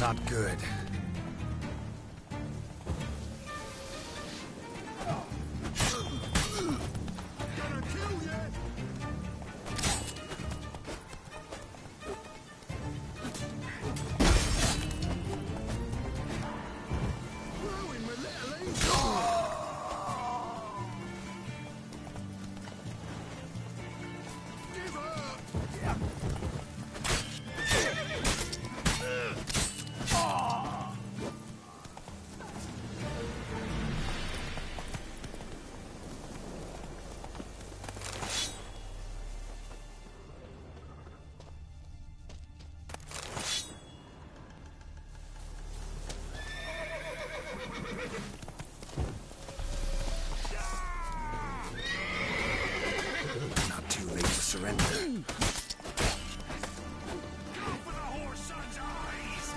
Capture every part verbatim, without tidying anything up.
Not good. Not too late to surrender. Go for the horse son's eyes!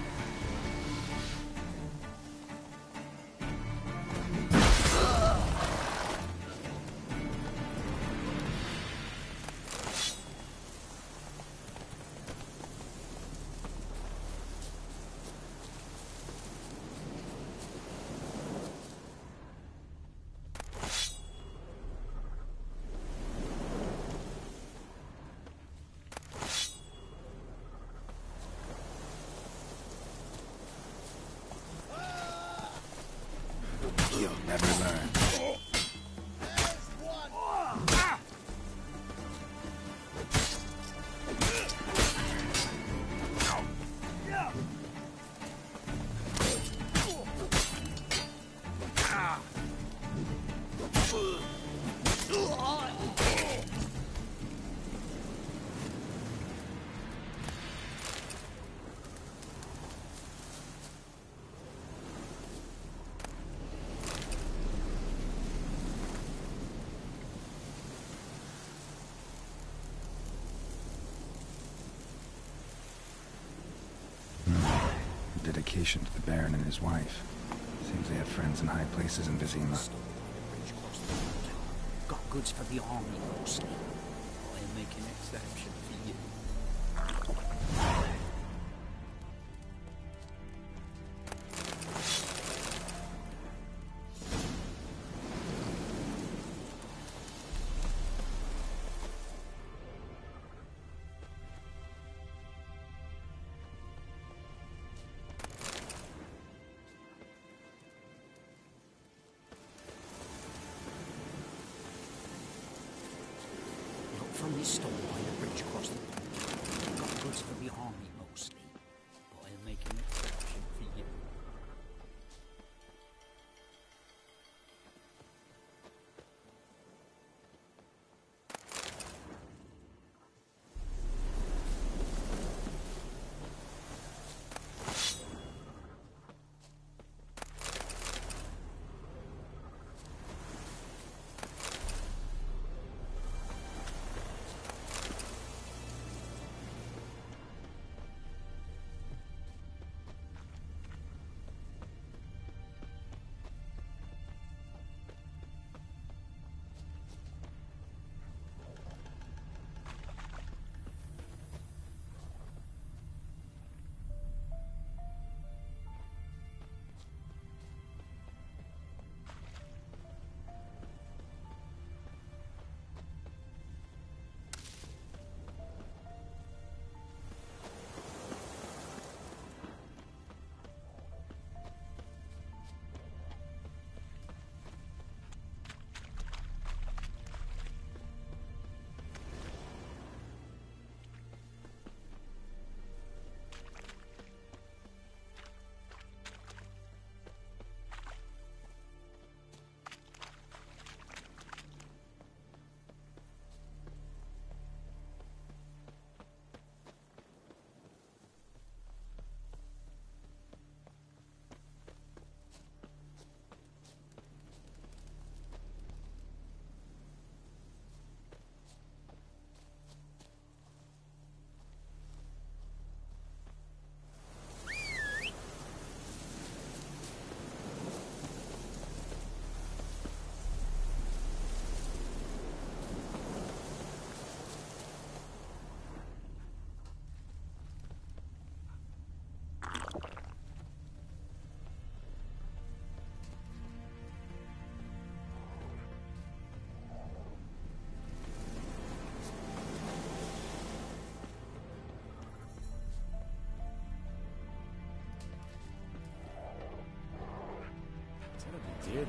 You'll never learn. Dedication to the Baron and his wife. Seems they have friends in high places in Vizima. Got goods for the army mostly. I'll make an exception for you. From this store by the bridge across the pond. Got goods for the army mostly, but I'll make an exception for you.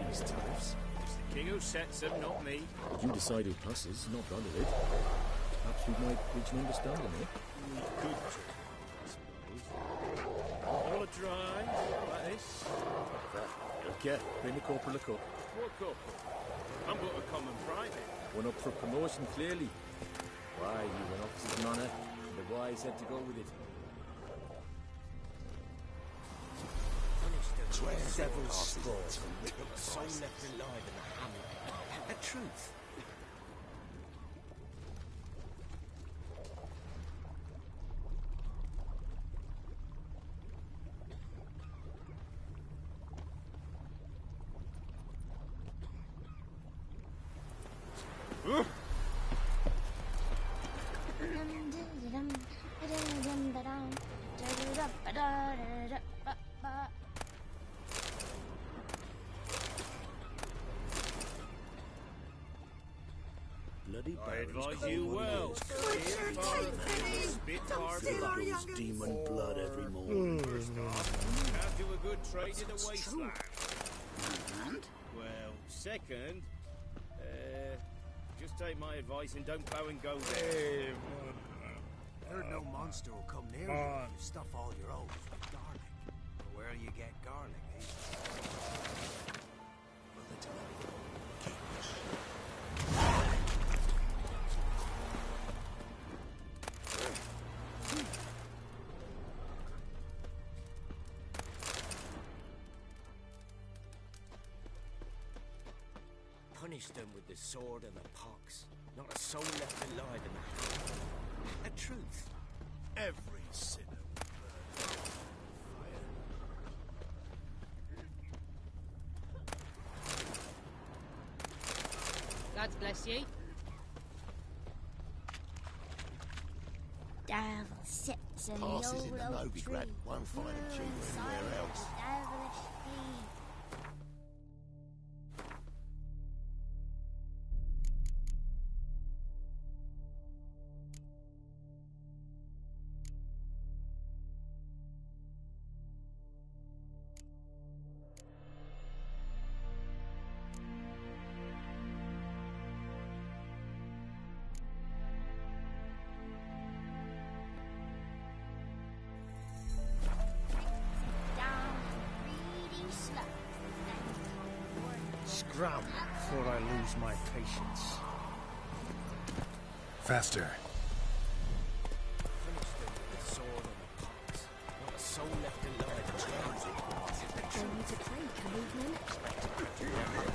these tariffs? It's the king who sets them, not me. You decide who passes, not Brandon. Perhaps we might reach an understanding, eh? We could try, I suppose. All a try, like this. Okay, bring the corporal a cup. What couple? I'm but a common private. One up for promotion, clearly. Why, you were officer's manner, and the wise had to go with it. Several straws, not a soul left alive in the hamlet. A truth. Bloody I advise you well. Spit far Those demon blood every morning. Can't do a good trade in the wasteland. And? Well, second, uh, just take my advice and don't bow and go there. Heard no monster will come near you if you stuff all your oats with garlic. But where you get garlic, eh? Will the time Punish them with the sword and the pox. Not a soul left alive in the house. A truth. Every sinner will burn fire. God bless ye. Devil sits in Passes the in the old oak Novigrad tree. won't find him cheaper Inside anywhere the else. devilish tree. Scram before I lose my patience. Faster. Finish them with the sword and the pox. Not a soul left alive in the house. Don't need to play, caveman.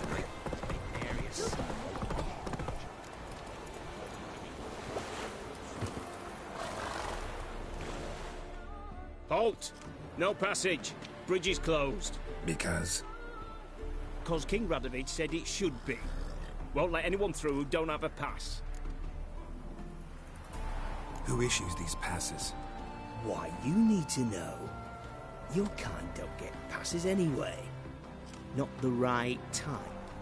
Halt! No passage. Bridge is closed. Because? Cause King Radovich said it should be. Won't let anyone through who don't have a pass. Who issues these passes? Why, you need to know. Your kind don't get passes anyway. Not the right type.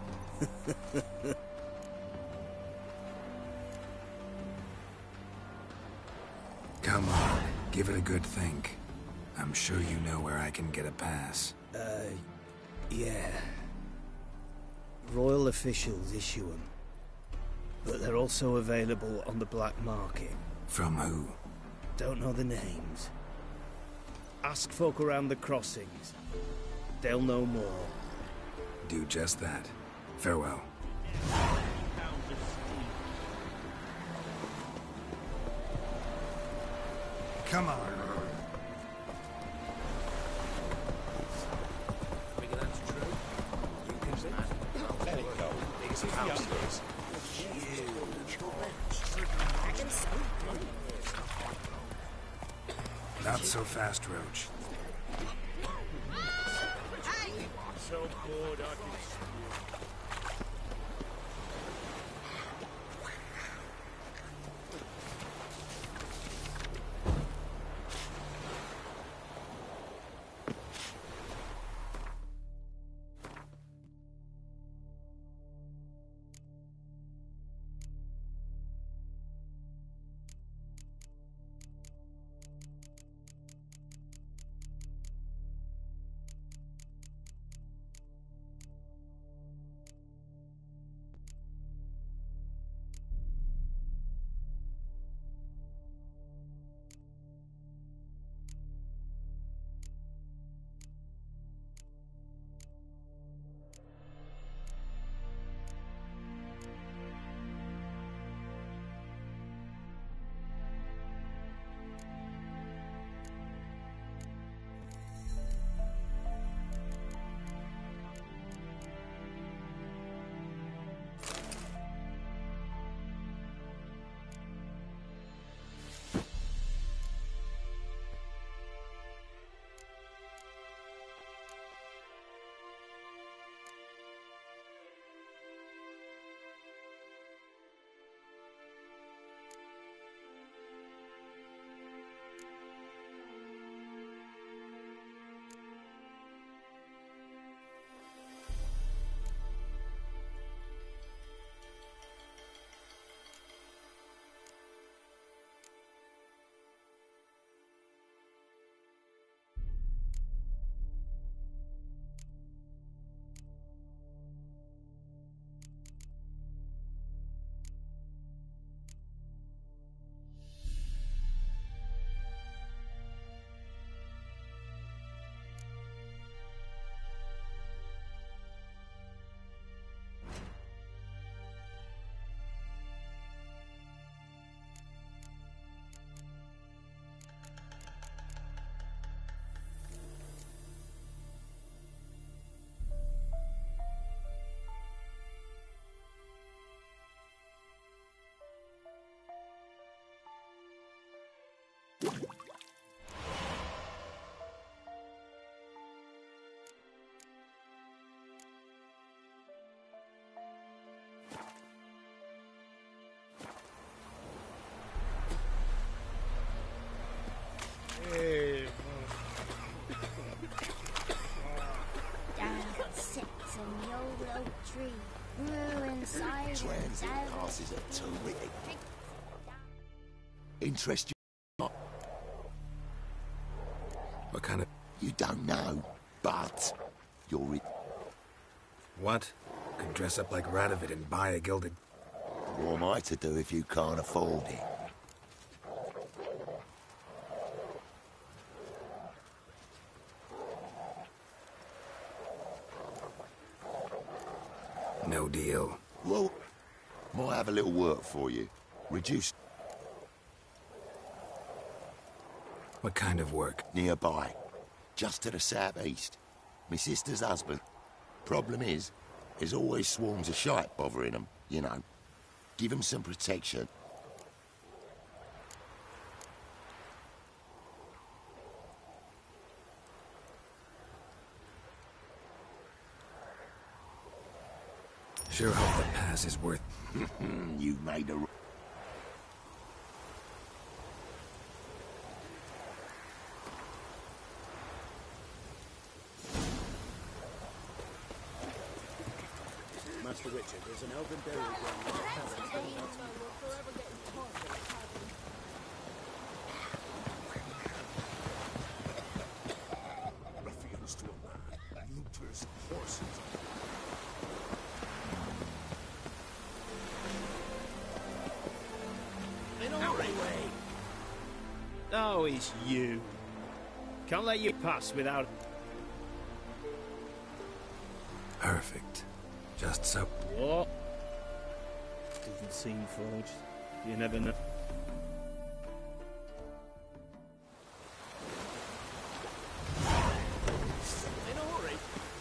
Come on, give it a good think. I'm sure you know where I can get a pass. Uh, yeah. Royal officials issue them. But they're also available on the black market. From who? Don't know the names. Ask folk around the crossings. They'll know more. Do just that. Farewell. Come on. Figure that's true. You can see that. Let it go. These houses. Not so fast, Roach. So bored I can spew. transit passes are terrific. Interest you? What kind of... You don't know, but you're... What? Could dress up like Radovid and buy a gilded... What am I to do if you can't afford it? No deal. Well, might have a little work for you. Reduce What kind of work? nearby, just to the southeast. My sister's husband. Problem is, there's always swarms of shite bothering him, you know. Give him some protection. Sure hope the pass is worth... You made a... Master Richard, there's an elven burial ground. Ruffians to a man. Looters, horses. Out the way! Oh, it's you. Can't let you pass without... Perfect. Just so... What? Doesn't seem forged. You never know. In a hurry.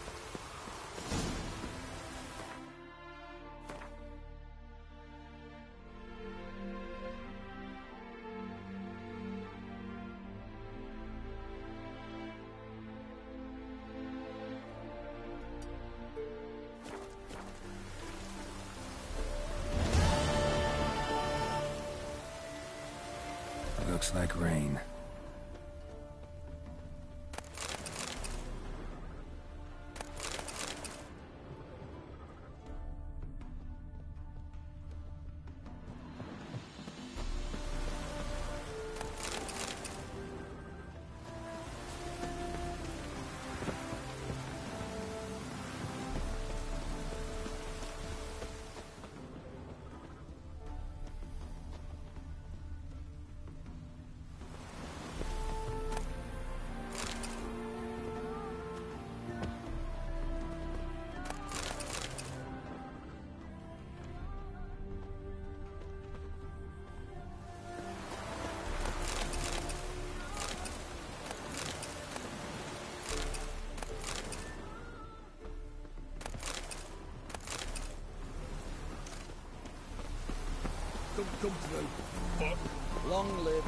Looks like rain. Come, come through. Fuck. Long live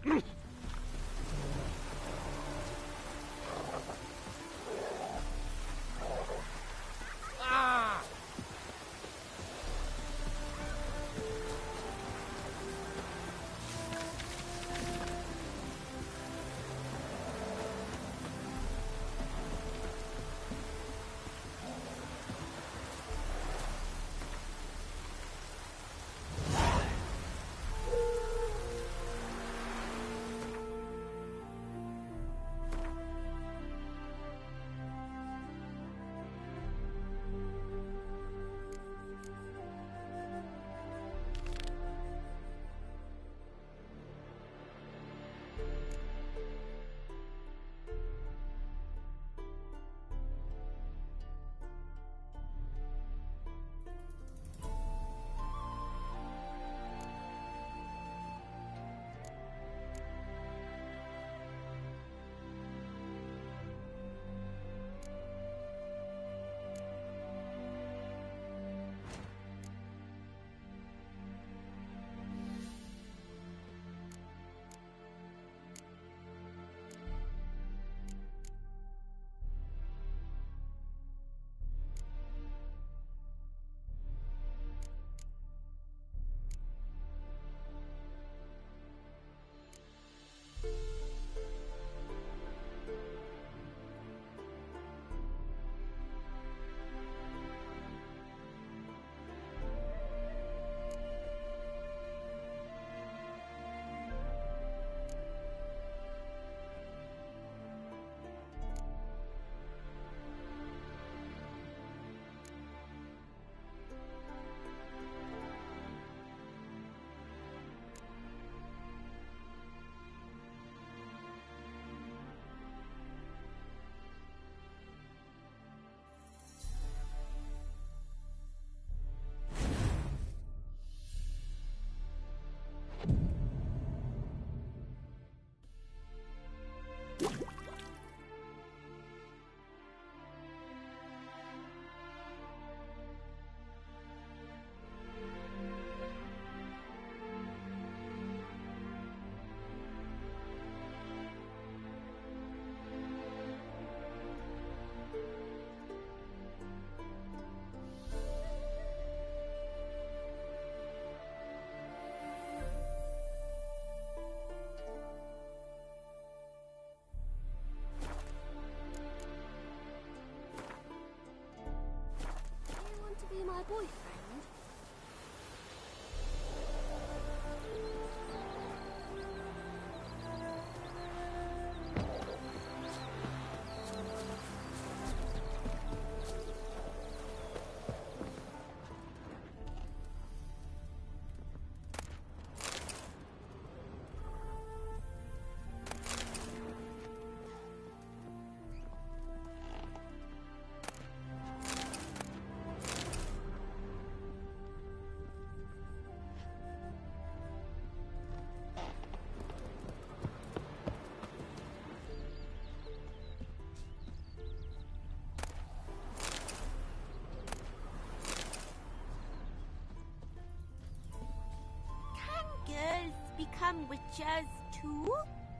My boyfriend. Girls become witches too?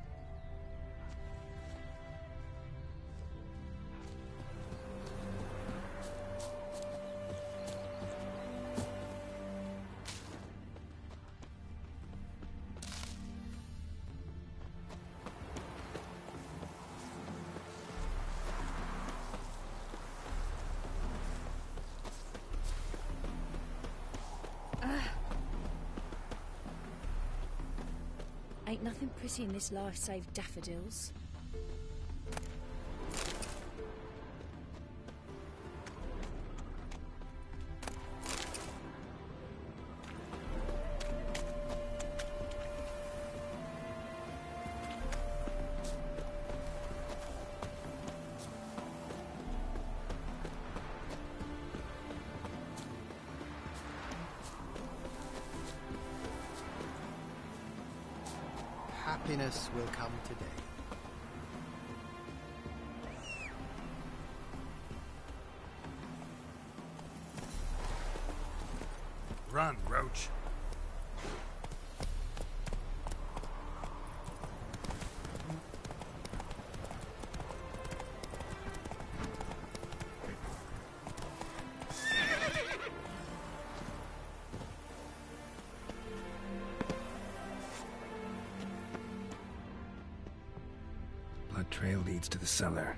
Ain't nothing pretty in this life save daffodils. Happiness will come today. Run, Roach. Trail leads to the cellar.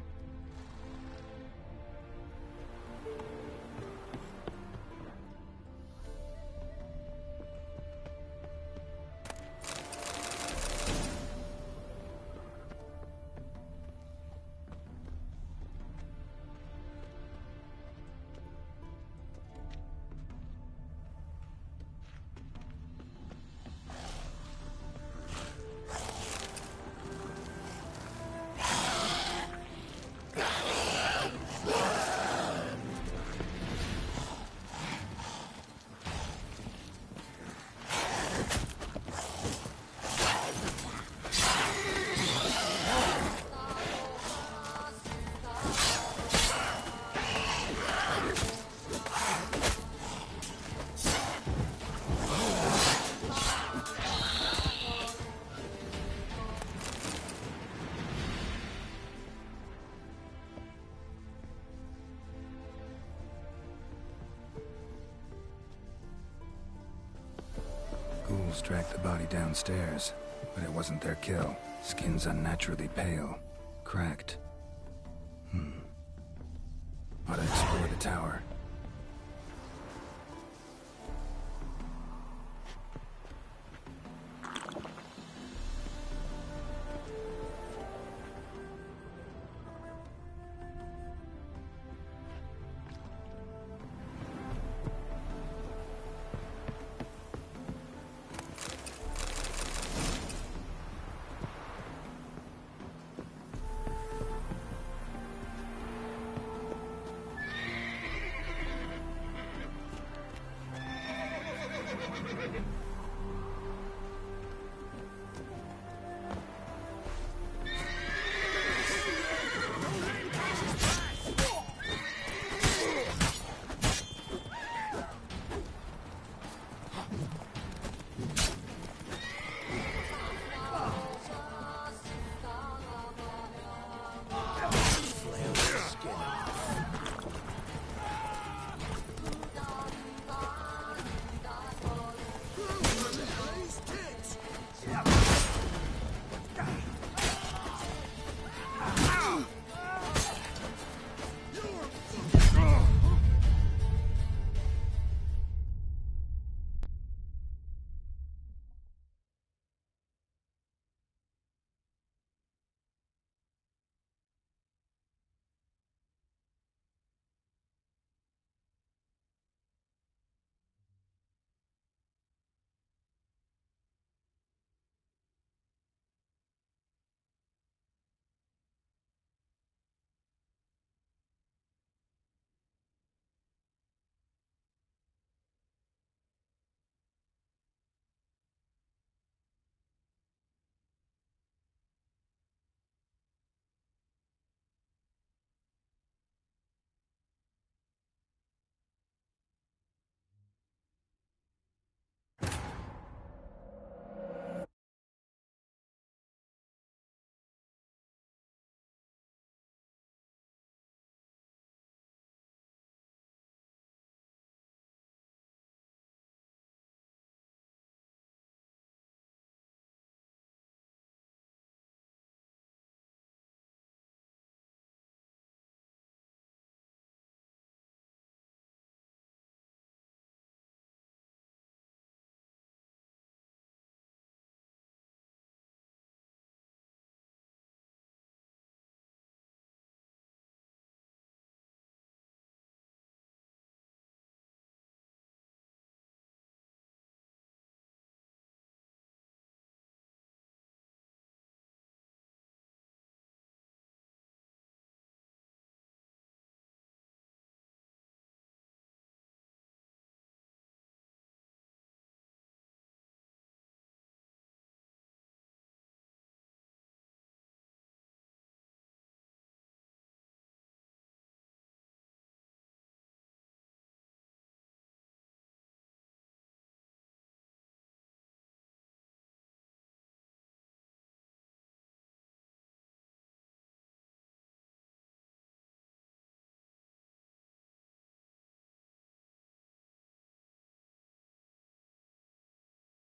Ghouls dragged the body downstairs, but it wasn't their kill. Skin's unnaturally pale, cracked. Hmm. Ought to explore the tower.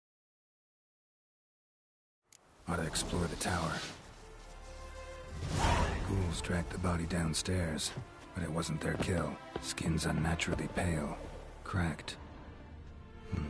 Ought to explore the tower. Ghouls dragged the body downstairs, but it wasn't their kill. Skin's unnaturally pale, cracked. Hmm.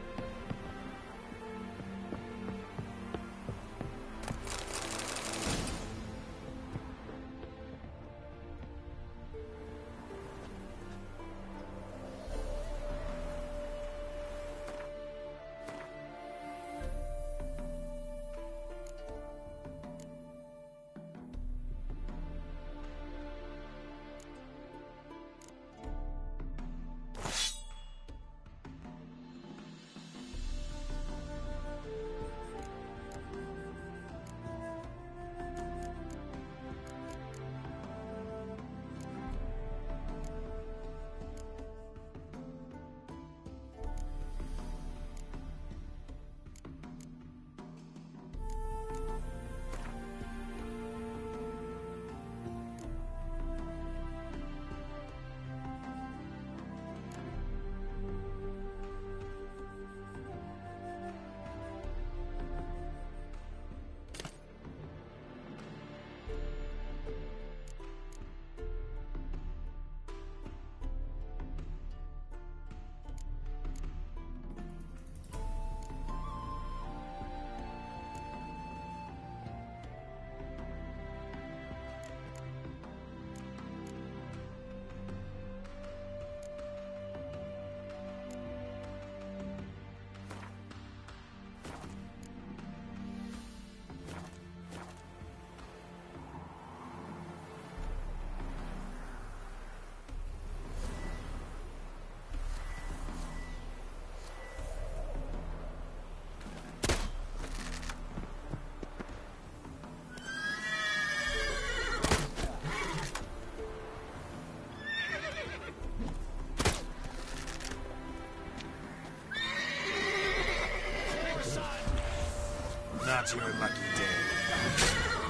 Not your lucky day.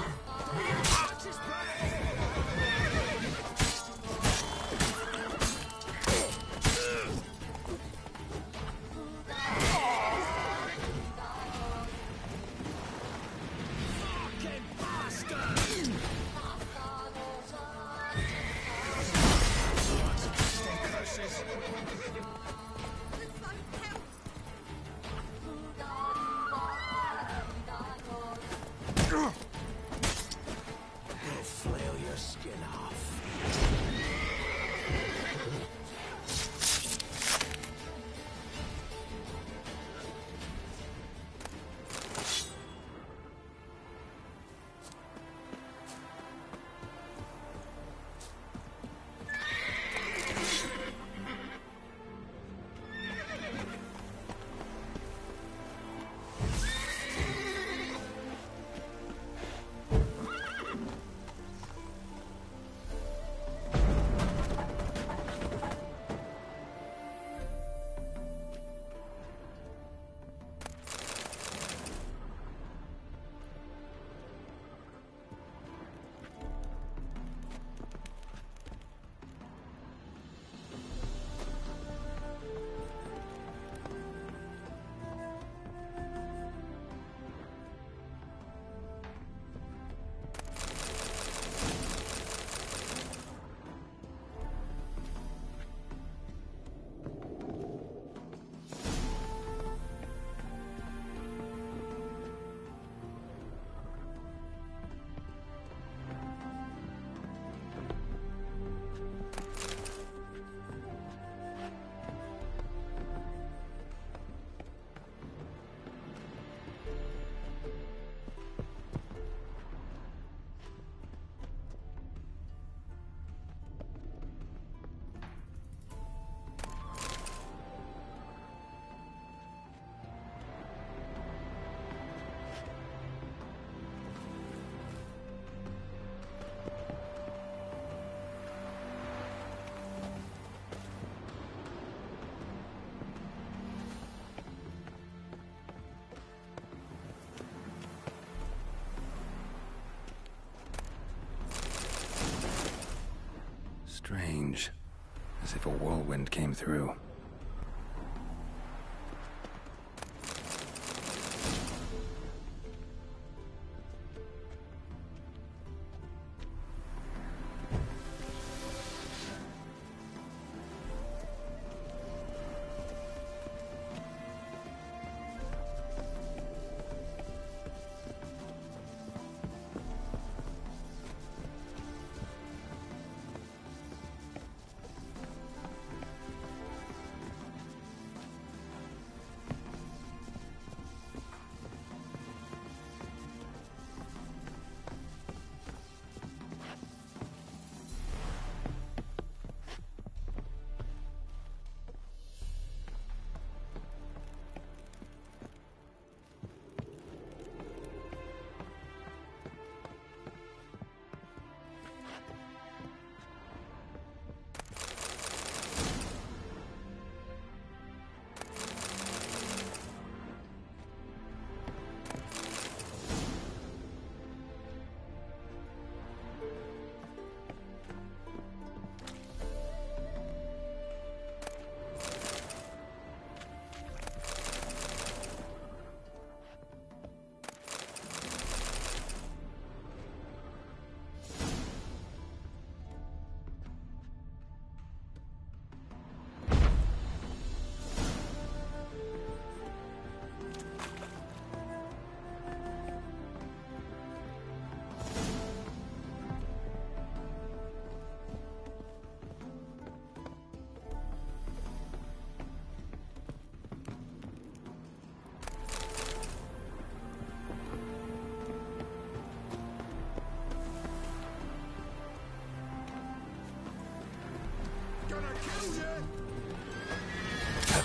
Strange. As if a whirlwind came through.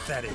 pathetic.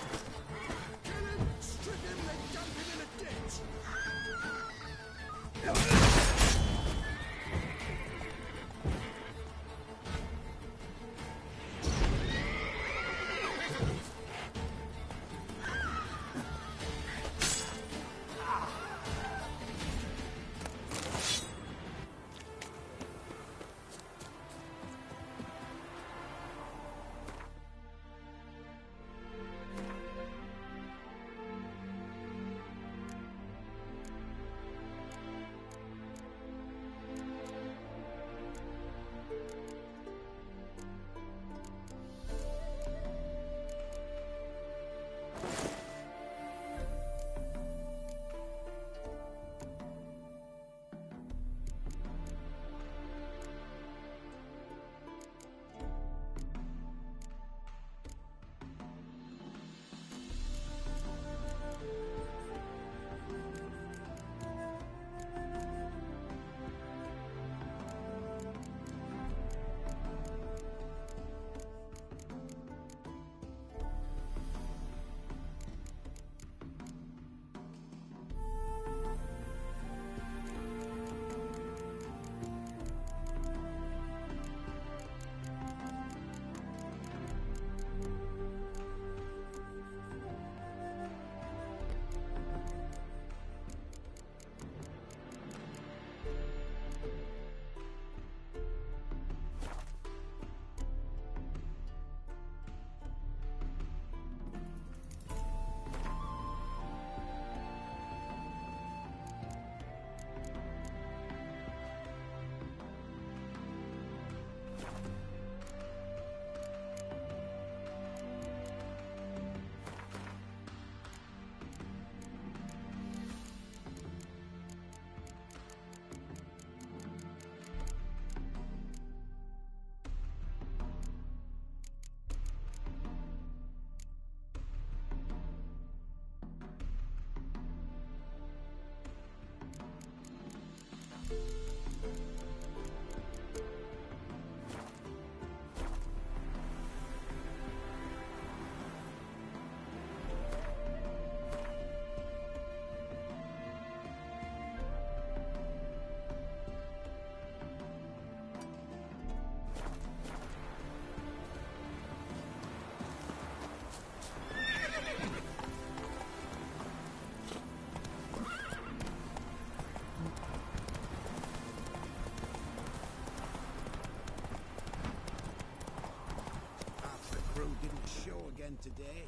Today.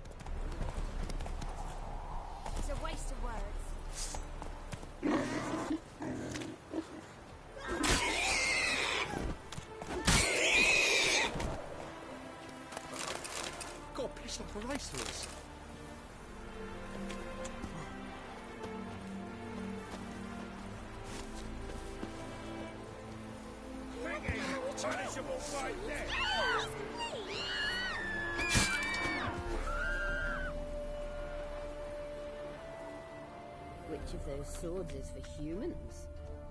It's a waste of words. God, pissed off a racehorse. Punishable right there. Which of those swords is for humans?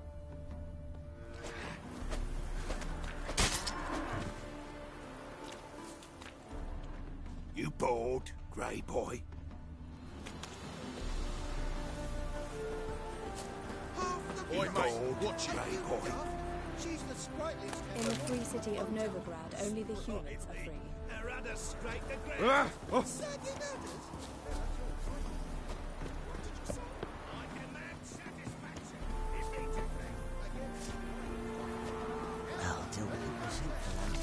You bored, Grey Boy? Boy, You mate, bored, watch it. Grey Boy? She's the sprightliest. In the free city of Novigrad, only the humans are free. Rather scrape the ground. Ah! Oh. I'll deal with it myself.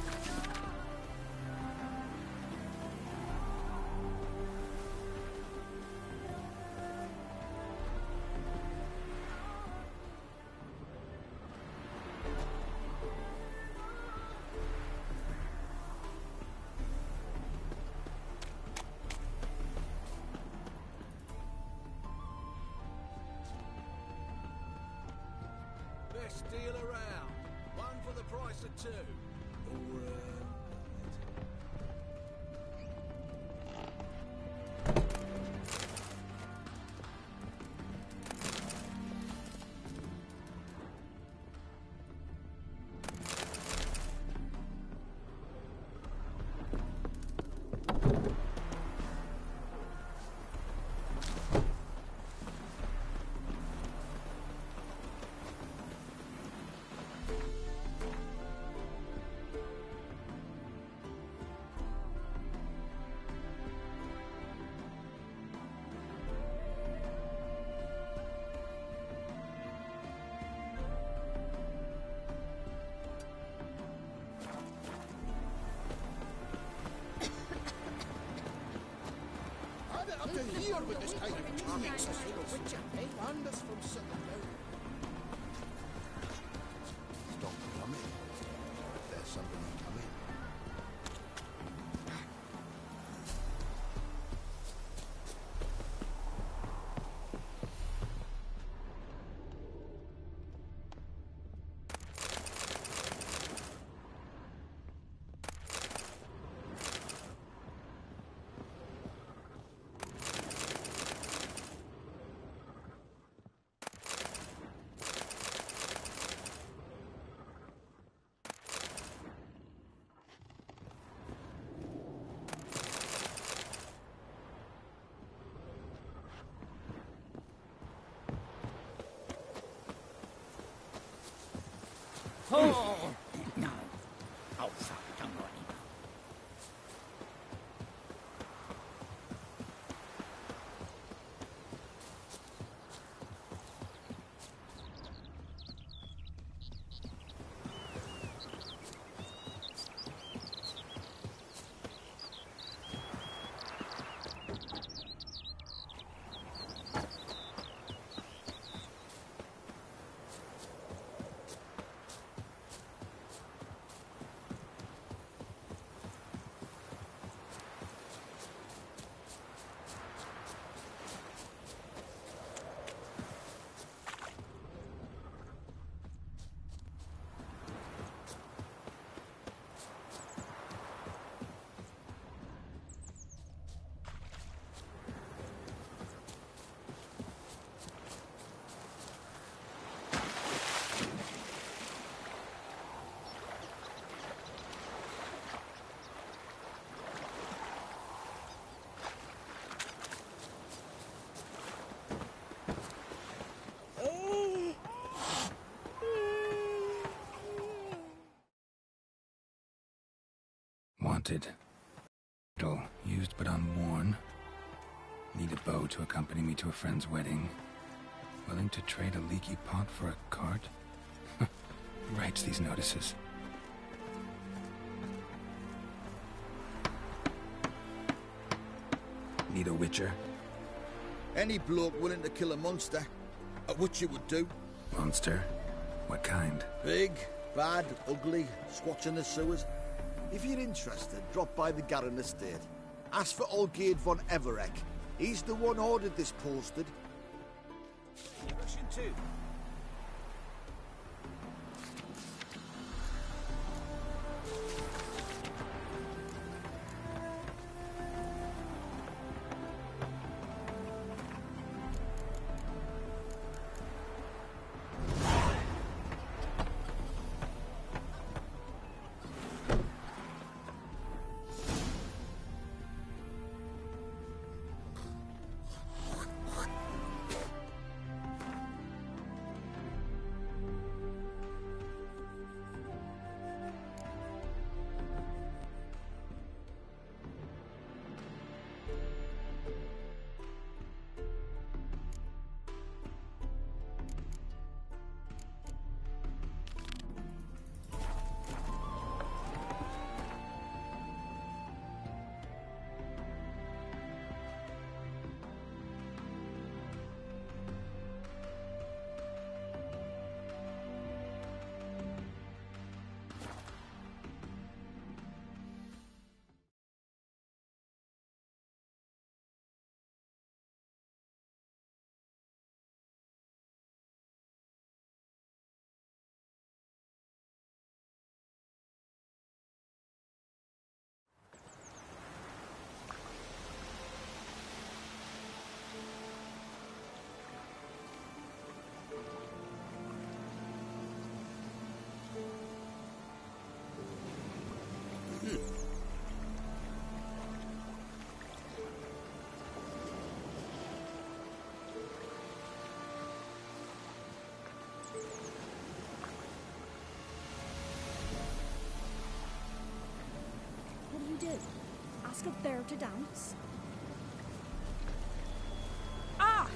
Best deal around. One for the price of two. Or, uh... to here with this kind of talking success. Wanders from Southern Stop coming. If there's something coming. Oh! No. Oh, fuck, don't worry. Wanted. Idle, used but unworn. Need a bow to accompany me to a friend's wedding. Willing to trade a leaky pot for a cart? Who writes these notices? Need a witcher? Any bloke willing to kill a monster, uh, what you would do. Monster? What kind? Big, bad, ugly, squatching the sewers. If you're interested, drop by the Garren estate. Ask for Olgierd von Everek. He's the one ordered this posted. Russian too. What do you do? Ask a bear to dance? Ah!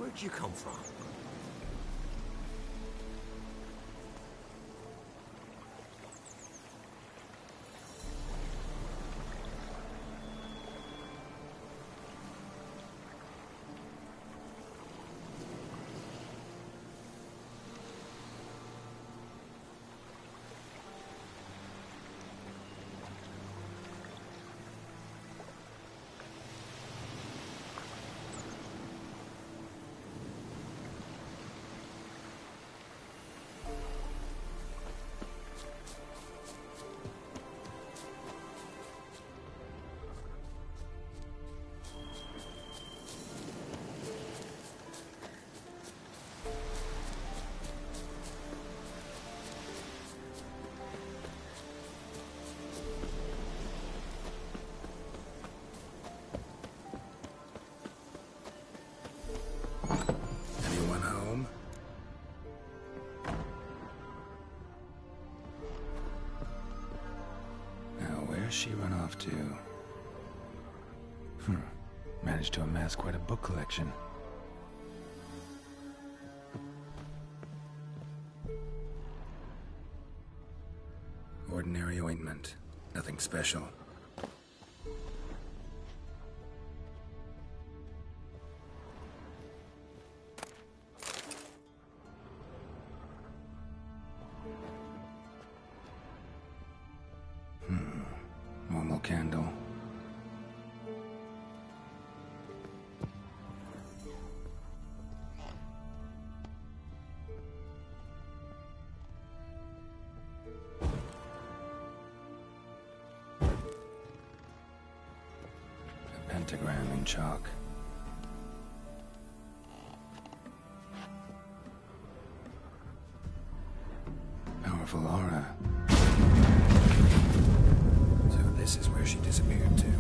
Where'd you come from? Anyone home? Now, where's she run off to? Hmm. Managed to amass quite a book collection. Ordinary ointment. Nothing special. Hmm. Normal candle. A pentagram in chalk. Powerful aura. So this is where she disappeared to.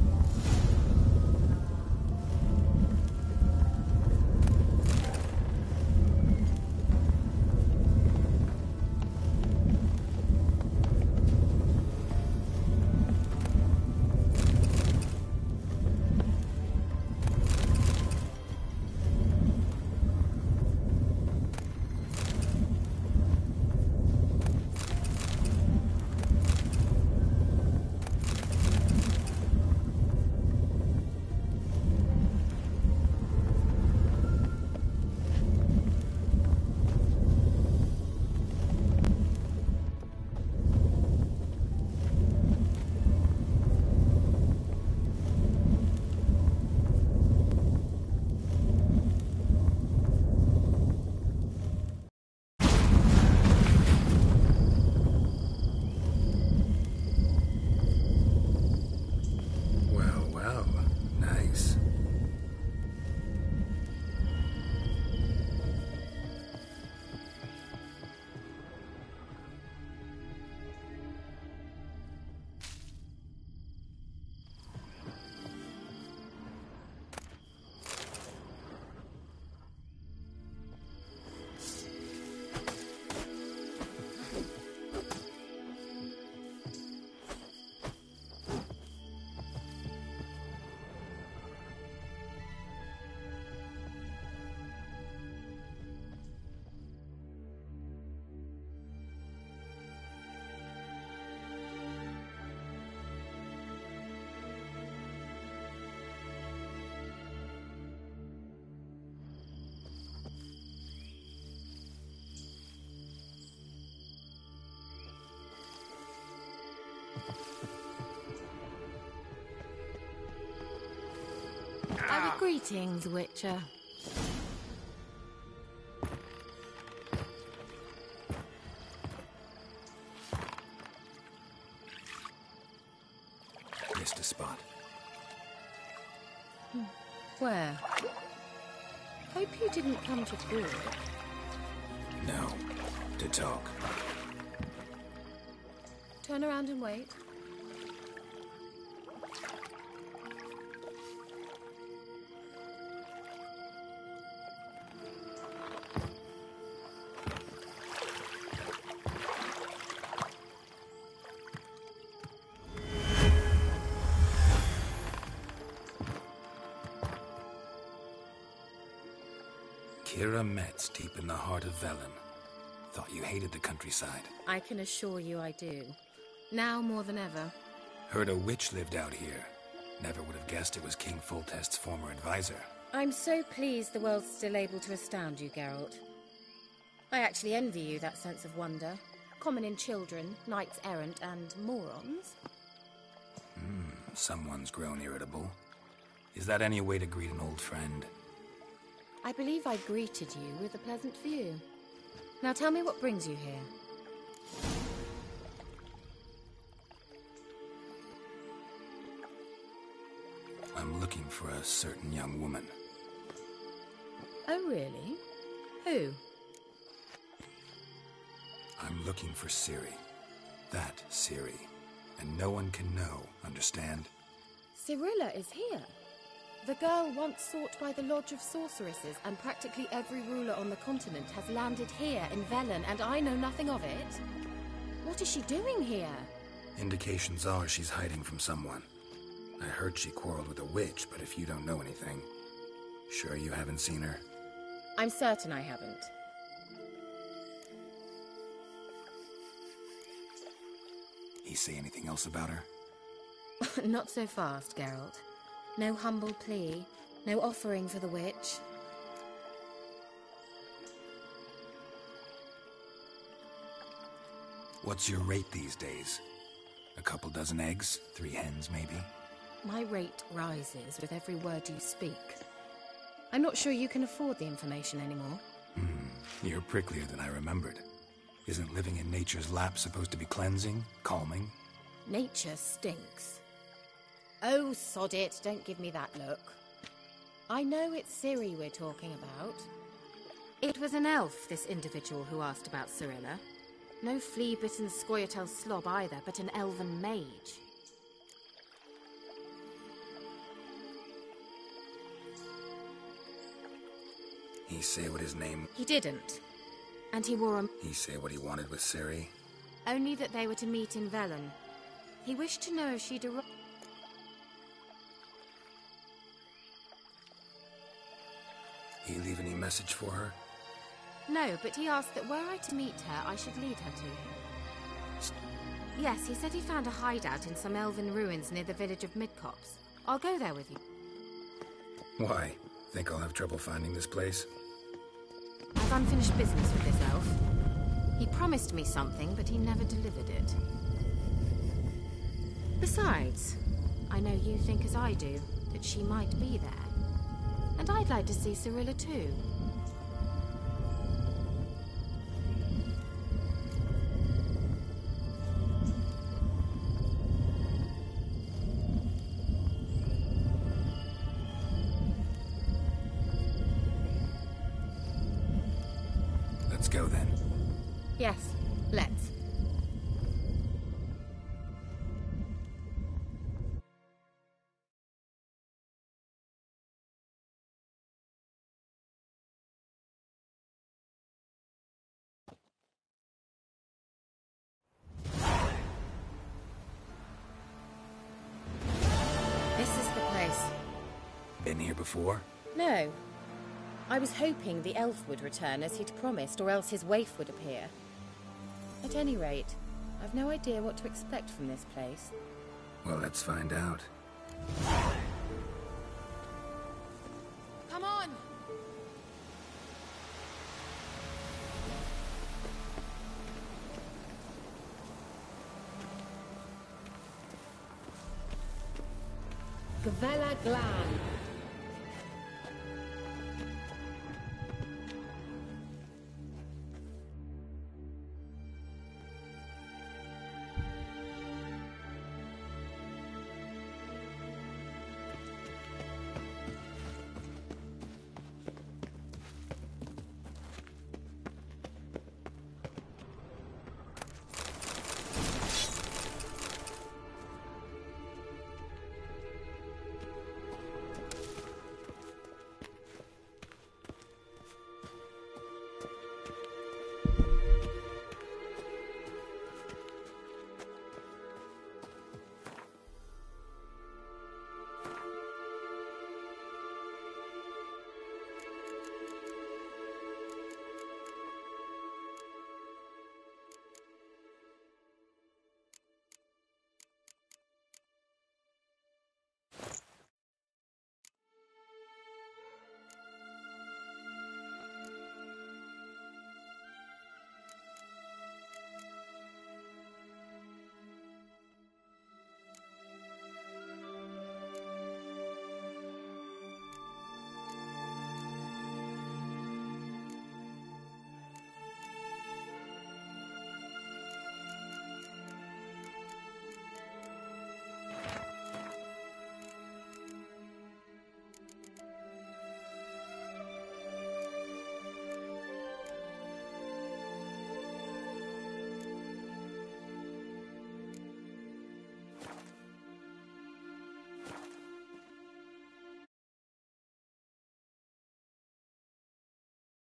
Well, well, nice. Our greetings, Witcher. Missed a spot. Where? Hope you didn't come to talk. No. To talk. Turn around and wait. Kira Metz, deep in the heart of Velen. Thought you hated the countryside. I can assure you I do. Now more than ever. Heard a witch lived out here. Never would have guessed it was King Foltest's former advisor. I'm so pleased the world's still able to astound you, Geralt. I actually envy you that sense of wonder. Common in children, knights errant, and morons. Hmm, someone's grown irritable. Is that any way to greet an old friend? I believe I greeted you with a pleasant view. Now tell me what brings you here. I'm looking for a certain young woman. Oh, really? Who? I'm looking for Ciri. That Ciri. And no one can know, understand? Cirilla is here. The girl once sought by the Lodge of Sorceresses, and practically every ruler on the continent has landed here in Velen, and I know nothing of it. What is she doing here? Indications are she's hiding from someone. I heard she quarreled with a witch, but if you don't know anything, sure you haven't seen her? I'm certain I haven't. He say anything else about her? Not so fast, Geralt. No humble plea, no offering for the witch. What's your rate these days? A couple dozen eggs? Three hens, maybe? My rate rises with every word you speak. I'm not sure you can afford the information anymore. Hmm, you're pricklier than I remembered. Isn't living in nature's lap supposed to be cleansing, calming? Nature stinks. Oh, sod it, don't give me that look. I know it's Ciri we're talking about. It was an elf, this individual who asked about Cirilla. No flea-bitten Scoia'tael slob either, but an elven mage. He say what his name... He didn't. And he wore a... He say what he wanted with Ciri? Only that they were to meet in Velen. He wished to know if she'd arrived... He leave any message for her? No, but he asked that were I to meet her, I should lead her to him. Yes, he said he found a hideout in some elven ruins near the village of Midcopse. I'll go there with you. Why? Think I'll have trouble finding this place? I've unfinished business with this elf. He promised me something, but he never delivered it. Besides, I know you think as I do, that she might be there. And I'd like to see Cirilla too. Let's go then. Yes, let's. This is the place. Been here before? No. I was hoping the elf would return as he'd promised, or else his waif would appear. At any rate, I've no idea what to expect from this place. Well, let's find out. Come on! Gavella Glan.